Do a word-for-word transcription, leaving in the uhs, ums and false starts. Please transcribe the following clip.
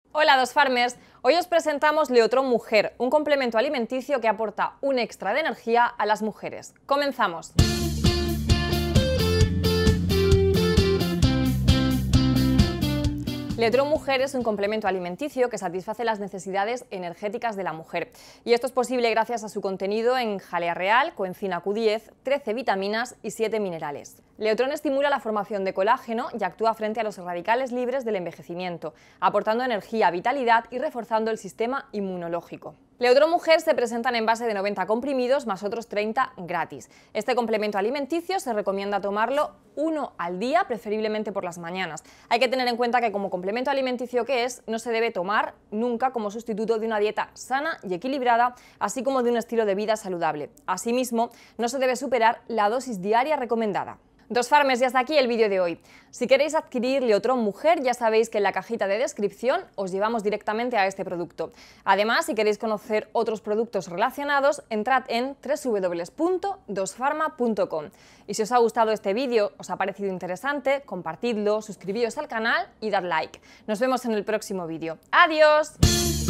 Hola dos Farmers, hoy os presentamos Leotron Mujer, un complemento alimenticio que aporta un extra de energía a las mujeres. ¡Comenzamos! Leotron Mujer es un complemento alimenticio que satisface las necesidades energéticas de la mujer. Y esto es posible gracias a su contenido en jalea real, coenzima Q diez, trece vitaminas y siete minerales. Leotron estimula la formación de colágeno y actúa frente a los radicales libres del envejecimiento, aportando energía, vitalidad y reforzando el sistema inmunológico. Leotron Mujer se presenta en envase de noventa comprimidos más otros treinta gratis. Este complemento alimenticio se recomienda tomarlo uno al día, preferiblemente por las mañanas. Hay que tener en cuenta que como complemento alimenticio que es, no se debe tomar nunca como sustituto de una dieta sana y equilibrada, así como de un estilo de vida saludable. Asimismo, no se debe superar la dosis diaria recomendada. Dos Farmers, y hasta aquí el vídeo de hoy. Si queréis adquirir Leotron Mujer, ya sabéis que en la cajita de descripción os llevamos directamente a este producto. Además, si queréis conocer otros productos relacionados, entrad en w w w punto dos farma punto com. Y si os ha gustado este vídeo, os ha parecido interesante, compartidlo, suscribíos al canal y dad like. Nos vemos en el próximo vídeo. ¡Adiós!